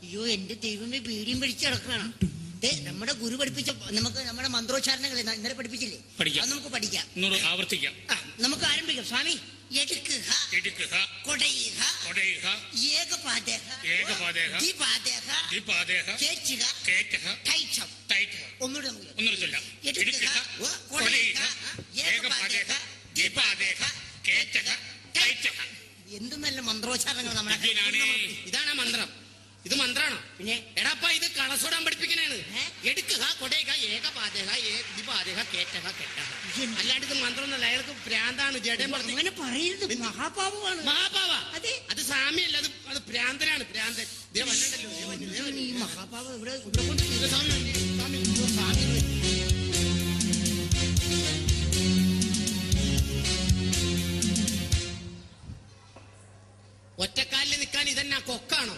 അയ്യോ എന്റെ ദൈവമേ, ബീഡിയും പിടിച്ച് കിടക്കണം. നമ്മുടെ ഗുരു പഠിപ്പിച്ച നമുക്ക് നമ്മുടെ മന്ത്രോച്ചാരണങ്ങൾ ഇന്നലെ പഠിപ്പിച്ചില്ലേ, അത് നമുക്ക് പഠിക്കാം, ആവർത്തിക്കാം. നമുക്ക് ആരംഭിക്കാം. സ്വാമി, എന്ത് നല്ല മന്ത്രോച്ചാരണങ്ങൾ നമ്മുടെ. ഇതാണ് മന്ത്രം. ഇത് മന്ത്രാണോ? പിന്നെ എടാപ്പ ഇത് കളസോടാൻ പഠിപ്പിക്കണേണ്. എടുക്കുക, കൊടയുക, ഏകപാതക, ദ്വിപാതക, കേറ്റക, കെട്ടക. അല്ലാണ്ട് ഇത് മന്ത്രമൊന്നുമല്ല. അയാൾക്ക് ഭ്രാന്താണ്. ജഡം പറഞ്ഞു അങ്ങനെ പറയരുത്. മഹാപാവമാണ്. മഹാപാവ? അതെ, അത് സ്വാമിയല്ല, അത് ഭ്രാന്തനാണ്. ഭ്രാന്തൻ. ഈ മഹാപാവം ഇവിടെ കൊണ്ട് ഒറ്റക്കാലിൽ നിൽക്കാൻ ഇതെന്നാ കൊക്കാണോ?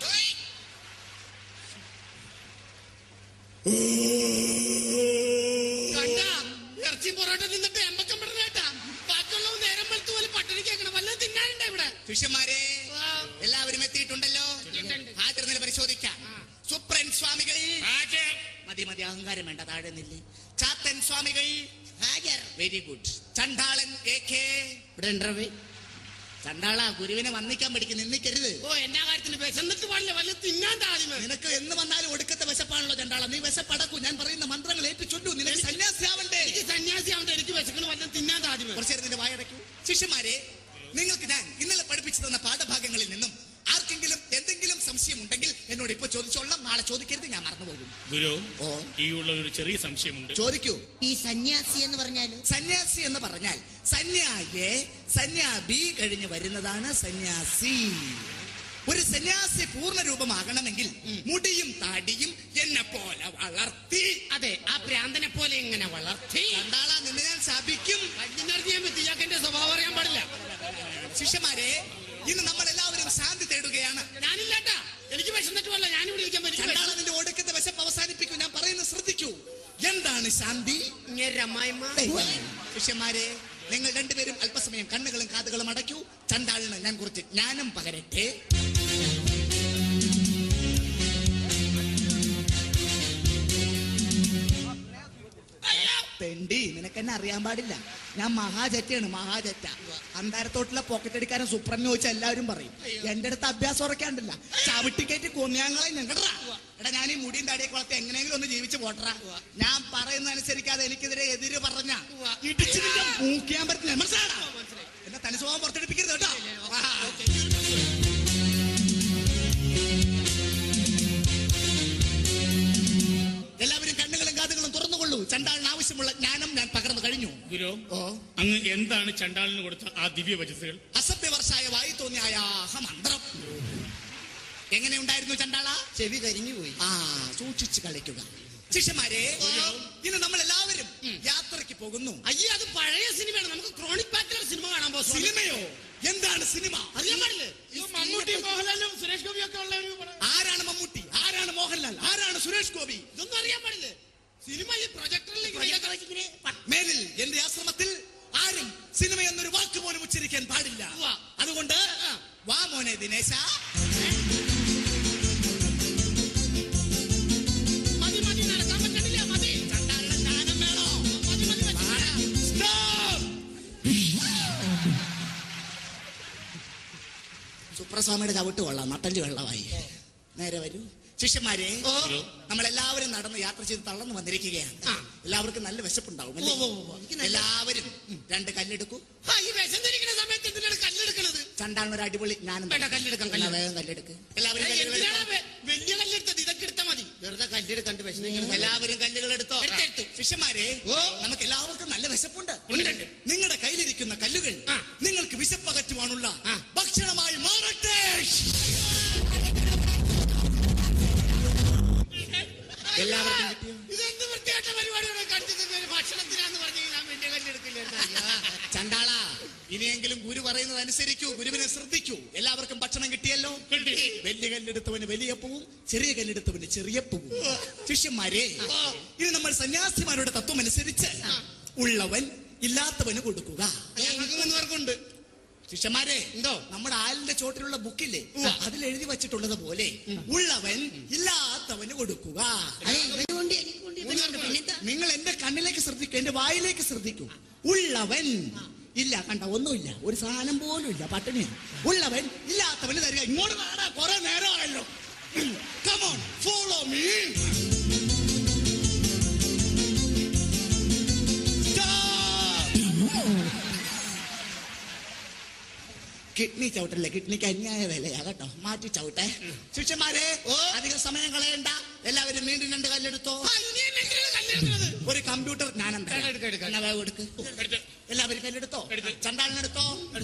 കണ്ട ഇറച്ചി പൊറോട്ട നിന്നിട്ട് എമ്പക്കമ്പടനായിട്ടാ. ബാക്കിയുള്ളവ നേരം വെളുത്ത് പോലെ പട്ടിണി കേൾക്കണം. വല്ലതും തിന്നാനുണ്ടോ ഇവിടെ? ശിഷ്യന്മാരെ എല്ലാവരും എത്തിയിട്ടുണ്ടല്ലോ. ഹാജർ പരിശോധിക്കാം. സുപ്രൻ സ്വാമികൾ മതി മതി, അഹങ്കാരം വേണ്ട, താഴെ നില്ലേ. ചാത്തൻ സ്വാമികൾ ഹാജർ. Very good. ചണ്ടാളൻ ഇവിടെ ഉണ്ടേ. ചണ്ടാള, ഗുരുവിനെ വന്നിക്കാൻ പഠിക്കും, നിന്നിക്കരുത്. ഓ, എന്നാ കാര്യത്തിന് വിശന്നിട്ട് പാടില്ല, വല്ല തിന്നാൻ താഴ്മ. നിനക്ക് എന്ന് വന്നാലും ഒടുക്കത്തെ വിശപ്പാണല്ലോ ചണ്ടാള. നീ വിശപ്പടക്കൂ. ഞാൻ പറയുന്ന മന്ത്രങ്ങൾ ഏറ്റു ചൊല്ലു. നിനക്ക് സന്യാസിയാവണ്ടേ? എനിക്ക് സന്യാസിയാവണ്ടേ? എനിക്ക് വിശക്കണ വല്ല തിന്നാൻ താഴ്മ. കുറച്ചു നേരം നിന്റെ വായടക്കൂ. ശിഷ്യന്മാരെ, നിങ്ങൾക്ക് ഞാൻ ഇന്നലെ പഠിപ്പിച്ചു തന്ന പാഠഭാഗങ്ങളിൽ നിന്നും ആർക്കെങ്കിലും എന്തെങ്കിലും സംശയം ഉണ്ടെങ്കിൽ എന്നോട് ഇപ്പൊ ചോദിച്ചോളാം. നാളെ ചോദിക്കരുത്, ഞാൻ മറന്നുപോകും. ഗുരു, ഈ ഉള്ള ഒരു ചെറിയ സംശയമുണ്ട്. ചോദിക്കൂ. ഈ സന്യാസി എന്ന് പറഞ്ഞാൽ, സന്യാസി എന്ന് പറഞ്ഞാൽ സന്യായെ സന്യാബി കഴിഞ്ഞ് വരുന്നതാണ് സന്യാസി. ഒരു സന്യാസി പൂർണ്ണ രൂപമാകണമെങ്കിൽ മുടിയും താടിയും എന്നെ പോലെ വളർത്തി. അതെ, ആ ഭ്രാന്തനെ പോലെ ഇങ്ങനെ വളർത്തി. കണ്ടാളാ, നിന്ന് ഞാൻ ശാപിക്കും. എന്റെ സ്വഭാവം അറിയാൻ പാടില്ല. ശിഷ്യന്മാരെ, ഇന്ന് നമ്മൾ എല്ലാവരും ശാന്തി തേടുകയാണ്. ഞാനില്ലാട്ടാ, എനിക്ക് വിശന്നിട്ടുമല്ല, ഞാനിവിടെ ഇരിക്കാൻ പറ്റും. കണ്ടാളാ, നിന്റെ ഒടുക്കത്തെ വിശപ്പ് അവസാനിപ്പിക്കൂ. ഞാൻ പറയുന്നത് ശ്രദ്ധിക്കൂ. എന്താണ് ശാന്തി? ശിഷ്യന്മാരെ, നിങ്ങൾ രണ്ടുപേരും അല്പസമയം കണ്ണുകളും കാതുകളും അടയ്ക്കൂ. ചണ്ടാളിന് ഞാൻ കുറച്ച് ജ്ഞാനം പകരട്ടെ. തെണ്ടി, നിനക്കെന്നെ അറിയാൻ പാടില്ല. ഞാൻ മഹാജറ്റാണ്, മഹാജറ്റ. അന്താരത്തോട്ടിലെ പോക്കറ്റ് അടിക്കാരൻ സുപ്രന്ന് ചോദിച്ചാൽ എല്ലാവരും പറയും. എന്റെ അടുത്ത് അഭ്യാസം ഉറക്കാണ്ടില്ല. ചവിട്ടിക്കേറ്റ് കൊന്നിയാങ്ങളെ ഞങ്ങടാ. എടാ, ഞാൻ ഈ മുടിയും താടിയൊക്കെ വളർത്തി എങ്ങനെയെങ്കിലും ഒന്ന് ജീവിച്ച് പോട്ടറാ. ഞാൻ പറയുന്ന അനുസരിക്കാതെ എനിക്കെതിരെ എതിര് പറഞ്ഞ ഇടിച്ച് മൂക്കിയാൻ പറ്റില്ല. മനസ്സിലാടാ? എന്നെ തനി സ്വഭാവം പുറത്തെടുപ്പിക്കരുത് കേട്ടോ. എല്ലാവരും കണ്ണുകളും കാതുകളും തുറന്നുകൊള്ളൂ. ചണ്ടാളിന് ആവശ്യമുള്ള ജ്ഞാനം ഞാൻ പകർന്നു കഴിഞ്ഞു. ഗുരു, അങ്ങ് എന്താണ് ചണ്ടാളിന് കൊടുത്ത ആ ദിവ്യ വചസ്സുകൾ? അസഭ്യവർഷായ വായി തോന്നിയായ മന്ത്രം. എങ്ങനെയുണ്ടായിരുന്നു ചണ്ടാള? ചെവി കരിഞ്ഞു പോയി. സൂക്ഷിച്ച് കളിക്കുക. ശിഷ്യന്മാരെ, ഇന്ന് നമ്മൾ എല്ലാവരും യാത്രയ്ക്ക് പോകുന്നു. അയ്യേ, അത് പഴയ സിനിമയാണ്. നമുക്ക് ക്രോണിക് ബാച്ചിലർ സിനിമ കാണാൻ പോകും. സിനിമയോ? എന്താണ് സിനിമ? അറിയാൻ പാടില്ലേ? മമ്മൂട്ടിയും മോഹൻലാലും സുരേഷ് ഗോപിയും ഒക്കെ ഉള്ള. ആരാണ് മമ്മൂട്ടി? ആരാണ് മോഹൻലാൽ? ആരാണ് സുരേഷ് ഗോപി? ഇതൊന്നും അറിയാൻ പാടില്ലേ? സിനിമ ഈ പ്രൊജക്ടറിലേക്ക്. മേലിൽ എന്റെ ആശ്രമത്തിൽ ആരും സിനിമ എന്നൊരു വാക്ക് പോലും ഉച്ചരിക്കാൻ പാടില്ല. അതുകൊണ്ട് വാ മോനെ ദിനേശ. സുപ്രസ്വാമിയുടെ ചവിട്ട് കൊള്ളാം, നട്ടല് വെള്ളമായി. നേരെ വരൂ. ശിഷ്യന്മാരെ, നമ്മളെല്ലാവരും നടന്ന് യാത്ര ചെയ്ത് തളർന്നു വന്നിരിക്കുകയാണ്. എല്ലാവർക്കും നല്ല വിശപ്പുണ്ടാവും. എല്ലാവരും 2 കല്ലെടുക്കൂ. ചണ്ടാണ് ഒരു അടിപൊളി ജ്ഞാനം. കല്ലെടുക്കാം. വേഗം കല്ലെടുക്ക്. എല്ലാവരും വലിയ കല്ലെടുത്തത് ഇതൊക്കെ എടുത്താൽ മതി. വെറുതെ കല്ലെടുക്കണ്ട് വിശന്നിരിക്കണം. എല്ലാവരും കല്ലുകൾ എടുത്തോ. ശിഷ്യന്മാരെ, നമുക്ക് എല്ലാവർക്കും നല്ല വിശപ്പുണ്ട്. നിങ്ങളുടെ കയ്യിലിരിക്കുന്ന കല്ലുകൾ നിങ്ങൾക്ക് വിശപ്പകറ്റുവാനുള്ള ഭക്ഷണമായി മാറട്ടെ. എല്ലാവർക്കും കിട്ടിയോ? ഇതെന്ത് വൃത്തിയായിട്ട പരിപാടിയാണ് കാണിച്ചത്? ഭക്ഷണത്തിനാന്ന് പറഞ്ഞു ഞാൻ വലിയ കല്ലെടുക്കില്ല. ചണ്ടാള, ഇനിയെങ്കിലും ഗുരു പറയുന്നത് അനുസരിക്കൂ. ഗുരുവിനെ ശ്രദ്ധിക്കൂ. എല്ലാവർക്കും ഭക്ഷണം കിട്ടിയല്ലോ. വലിയ കല്ലെടുത്തവന് വലിയ പൂവും ചെറിയ കല്ലെടുത്തവന് ചെറിയ പൂവും. ശിഷ്യന്മാരെ, ഇനി നമ്മൾ സന്യാസിമാരുടെ തത്വം അനുസരിച്ച് ഉള്ളവൻ ഇല്ലാത്തവന് കൊടുക്കുക. 3 പേർക്കുണ്ട്. ശിഷ്യന്മാരെ എന്തോ നമ്മുടെ ആലിന്റെ ചോട്ടിലുള്ള ബുക്കില്ലേ അതിൽ എഴുതി വെച്ചിട്ടുള്ളത് പോലെ ഉള്ളവൻ ഇല്ലാത്തവന് കൊടുക്കുക. നിങ്ങൾ എന്റെ കണ്ണിലേക്ക് ശ്രദ്ധിക്കൂ, എന്റെ വായിലേക്ക് ശ്രദ്ധിക്കൂ. ഉള്ളവൻ ഇല്ല, കണ്ട ഒന്നുമില്ല, ഒരു സാധനം പോലും ഇല്ല, പട്ടിണി. ഉള്ളവൻ ഇല്ലാത്തവന് തരിക. ഇങ്ങോട്ട് വേടാ, കുറെ നേരമായല്ലോ. Come on, follow me. Kidney ചവിട്ടല്ലേ, കിഡ്നിക്ക് അന്യായ വിലയാ കേട്ടോ, മാറ്റി ചവിട്ടെ. ശിഷ്യന്മാരെ അധിക സമയം കളയണ്ട, എല്ലാവരും വീണ്ടും 2 കല്ലെടുത്തോ. ഒരു കമ്പ്യൂട്ടർ ജ്ഞാനം എടുക്ക്. എല്ലാവരും കല്ലെടുത്തോ, ചണ്ടാളിനെടുത്തോ.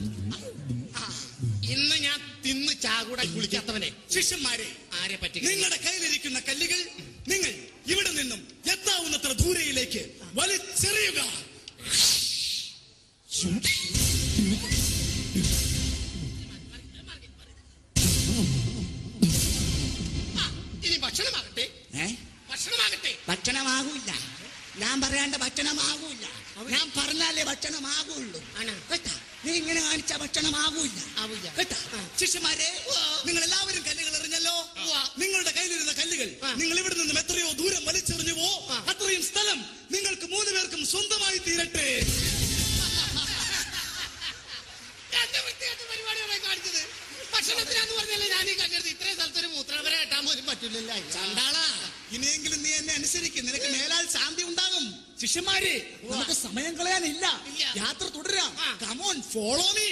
ഇന്ന് ഞാൻ തിന്ന് ചാകൂടെ കുളിക്കാത്തവനെ. ശിഷ്യന്മാരെ ആരെ പറ്റി? നിങ്ങളുടെ കയ്യിലിരിക്കുന്ന കല്ലുകൾ നിങ്ങൾ ഇവിടെ നിന്നും എത്താവുന്നത്ര ദൂരയിലേക്ക് വലിച്ചെറിയുക. ഇനി ഭക്ഷണമാകട്ടെ. ഭക്ഷണമാകൂല്ല, ഞാൻ പറയാണ്ട് ഭക്ഷണമാകൂല്ല. ഞാൻ പറഞ്ഞാലേ ഭക്ഷണമാകുള്ളൂ കേട്ടാ. നീ ഇങ്ങനെ കാണിച്ച ഭക്ഷണമാകൂല്ല കേട്ടാ. ശിഷ്യന്മാരെ നിങ്ങൾ എല്ലാവരും കല്ലുകൾ എറിഞ്ഞല്ലോ. നിങ്ങളുടെ കയ്യിലിരുന്ന കല്ലുകൾ നിങ്ങൾ ഇവിടെ നിന്നും എത്രയോ ദൂരം വലിച്ചെറിഞ്ഞുവോ അത്രയും സ്ഥലം നിങ്ങൾക്ക് 3 പേർക്കും സ്വന്തമായി തീരട്ടെ. പരിപാടികളെ കാണിച്ചത് ഭക്ഷണത്തിനാന്ന് പറഞ്ഞല്ലേ ഞാൻ ഈ കല്ലെടുത്ത്. ഇത്രയും സ്ഥലത്തൊരു മൂത്രവര കെട്ടാൻ പോലും പറ്റില്ലല്ലോ. ചണ്ടാള, ഇനിയെങ്കിലും നീ എന്നെ അനുസരിക്കും, നിനക്ക് മേലാൽ ശാന്തി ഉണ്ടാകും. ശിഷ്യന്മാരെ നമുക്ക് സമയം കളയാനില്ല, യാത്ര തുടരാം. Come on, follow me.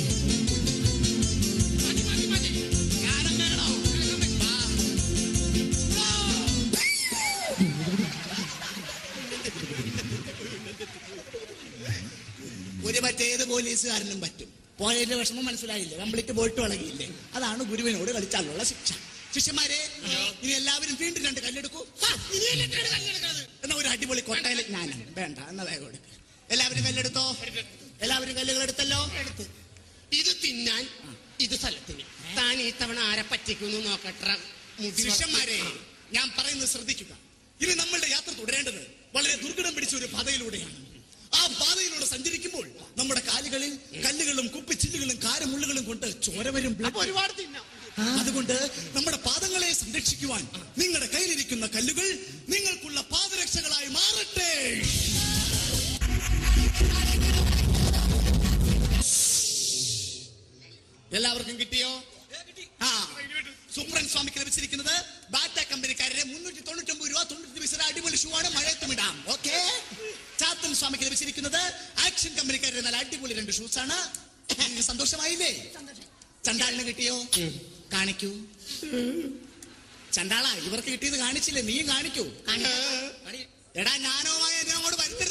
ഒരു മറ്റേത് പോലീസുകാരനും പറ്റും. പോയതിന്റെ വിഷമം മനസ്സിലായില്ലേ? കംപ്ലീറ്റ് പോയിട്ട് വളകിയില്ലേ? അതാണ് ഗുരുവിനോട് കളിച്ചാലുള്ള ശിക്ഷ. ശിഷ്യന്മാരെ ഇനി എല്ലാവരും വീണ്ടും 2 കല്ലെടുക്കൂ. എന്നാ ഒരു അടിപൊളി കൊട്ടയില് ഞാൻ വേണ്ട, എന്നാ വേഗം എടുക്ക. എല്ലാവരും കല്ലെടുത്തോ? എല്ലാവരും കല്ലുകൾ എടുത്തല്ലോ. ഇത് തിന്നാൻ, ഇത് സ്ഥലത്തിന്. താൻ ഈ തവണ ആരെ പറ്റിക്കുന്നു നോക്കട്ടെ. ശിഷ്യന്മാരെ ഞാൻ പറയുന്നത് ശ്രദ്ധിക്കുക. ഇനി നമ്മളുടെ യാത്ര തുടരേണ്ടത് വളരെ ദുർഘടം പിടിച്ച ഒരു പാതയിലൂടെയാണ്. ആ പാതയിലൂടെ സഞ്ചരിക്കുമ്പോൾ നമ്മുടെ കാലുകളിൽ കല്ലുകളും കുപ്പിച്ചില്ലുകളും കാരമുള്ളുകളും കൊണ്ട് ചോര വരും, ഒരുപാട് തിന്നാം. അതുകൊണ്ട് നമ്മുടെ പാദങ്ങളെ സംരക്ഷിക്കുവാൻ നിങ്ങളുടെ കയ്യിലിരിക്കുന്ന കല്ലുകൾ നിങ്ങൾക്കുള്ള പാദരക്ഷകളായി മാറട്ടെ. എല്ലാവർക്കും കിട്ടിയോ? സുപ്രൻ സ്വാമിക്ക് ലഭിച്ചിരിക്കുന്നത് ബാറ്റ കമ്പനിക്കാരുടെ 399 രൂപ 90 പൈസ അടിപൊളി ഷൂ ആണ്, മഴയത്തുമിടാം. ഓക്കെ. ചാത്തൻ സ്വാമിക്ക് ലഭിച്ചിരിക്കുന്നത് ആക്ഷൻ കമ്പനിക്കാരുടെ നല്ല അടിപൊളി 2 ഷൂസ് ആണ്. സന്തോഷമായില്ലേ? ചണ്ടാളിന് കിട്ടിയോ? കാണിക്കൂ. ചണ്ടാള, ഇവർക്ക് കിട്ടിയത് കാണിച്ചില്ലേ? നീയും കാണിക്കൂ. എടാ, ഞാനോമായി അങ്ങോട്ട് വരുന്നില്ല.